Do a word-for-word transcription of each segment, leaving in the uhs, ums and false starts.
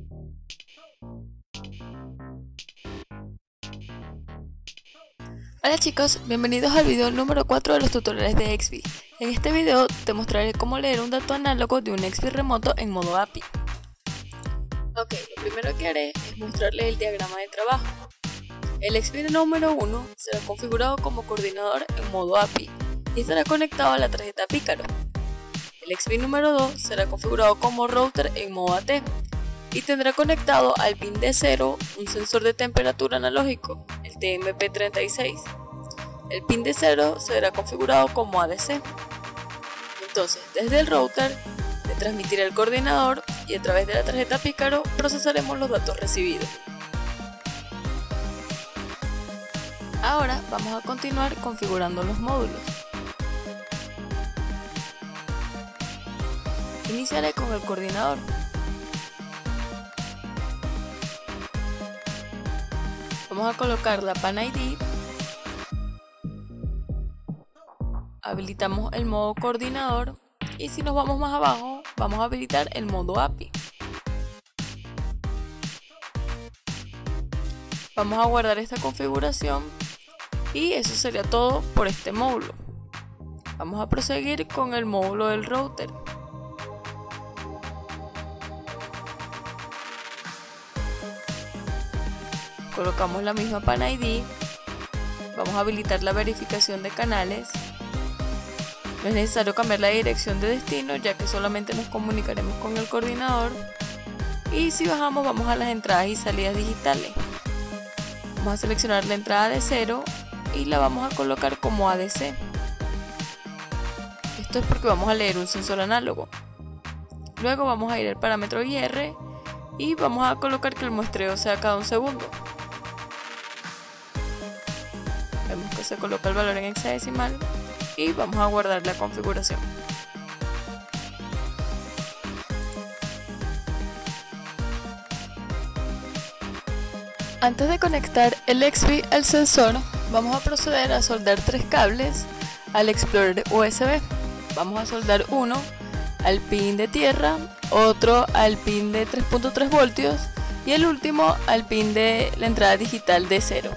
Hola chicos, bienvenidos al video número cuatro de los tutoriales de X B I. En este video te mostraré cómo leer un dato análogo de un X B I remoto en modo A P I. Ok, lo primero que haré es mostrarles el diagrama de trabajo. El X B I número uno será configurado como coordinador en modo A P I y estará conectado a la tarjeta Pícaro. El X B I número dos será configurado como router en modo A T y tendrá conectado al pin D cero un sensor de temperatura analógico, el T M P treinta y seis. El pin D cero será configurado como A D C. Entonces, desde el router le transmitirá el coordinador y a través de la tarjeta Pícaro procesaremos los datos recibidos. Ahora vamos a continuar configurando los módulos. Iniciaré con el coordinador. Vamos a colocar la PAN I D. Habilitamos el modo coordinador y si nos vamos más abajo vamos a habilitar el modo A P I. Vamos a guardar esta configuración y eso sería todo por este módulo. Vamos a proseguir con el módulo del router. Colocamos la misma PAN I D. Vamos a habilitar la verificación de canales. No es necesario cambiar la dirección de destino, ya que solamente nos comunicaremos con el coordinador. Y si bajamos, vamos a las entradas y salidas digitales. Vamos a seleccionar la entrada de cero y la vamos a colocar como A D C. Esto es porque vamos a leer un sensor análogo. Luego vamos a ir al parámetro I R y vamos a colocar que el muestreo sea cada un segundo. Vemos que se coloca el valor en hexadecimal y vamos a guardar la configuración. Antes de conectar el X B I al sensor, vamos a proceder a soldar tres cables al Explorer U S B. Vamos a soldar uno al pin de tierra, otro al pin de tres punto tres voltios y el último al pin de la entrada digital de cero.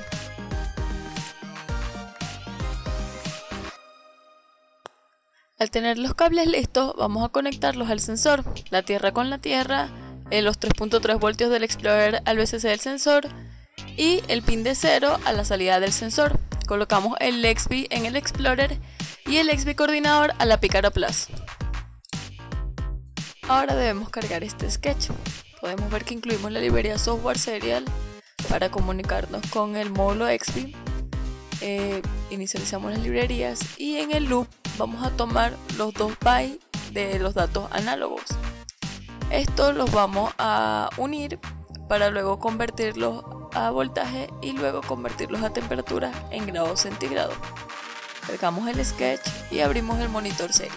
Al tener los cables listos, vamos a conectarlos al sensor, la tierra con la tierra, eh, los tres punto tres voltios del Explorer al V C C del sensor y el pin de cero a la salida del sensor. Colocamos el X B I en el Explorer y el X B I coordinador a la Pícaro Plus. Ahora debemos cargar este sketch. Podemos ver que incluimos la librería Software Serial para comunicarnos con el módulo X B I. Eh, inicializamos las librerías y en el loop vamos a tomar los dos bytes de los datos análogos. Estos los vamos a unir para luego convertirlos a voltaje y luego convertirlos a temperatura en grados centígrados. Cargamos el sketch y abrimos el monitor serie.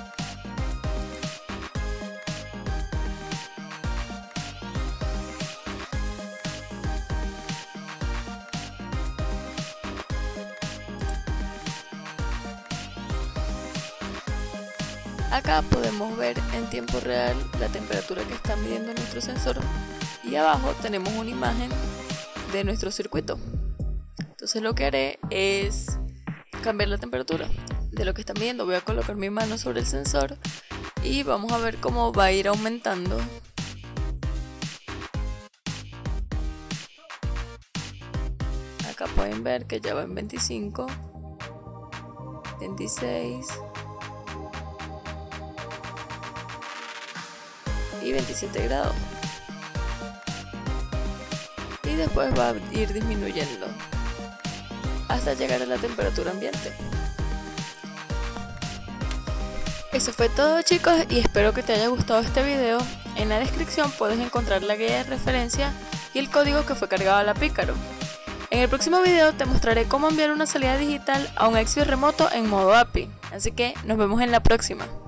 Acá podemos ver en tiempo real la temperatura que está midiendo nuestro sensor y abajo tenemos una imagen de nuestro circuito. Entonces lo que haré es cambiar la temperatura de lo que está midiendo. Voy a colocar mi mano sobre el sensor y vamos a ver cómo va a ir aumentando. Acá pueden ver que ya va en veinticinco, veintiséis y veintisiete grados y después va a ir disminuyendo hasta llegar a la temperatura ambiente. Eso fue todo chicos y espero que te haya gustado este video. En la descripción puedes encontrar la guía de referencia y el código que fue cargado a la Pícaro. En el próximo video te mostraré cómo enviar una salida digital a un X B I remoto en modo A P I, así que nos vemos en la próxima.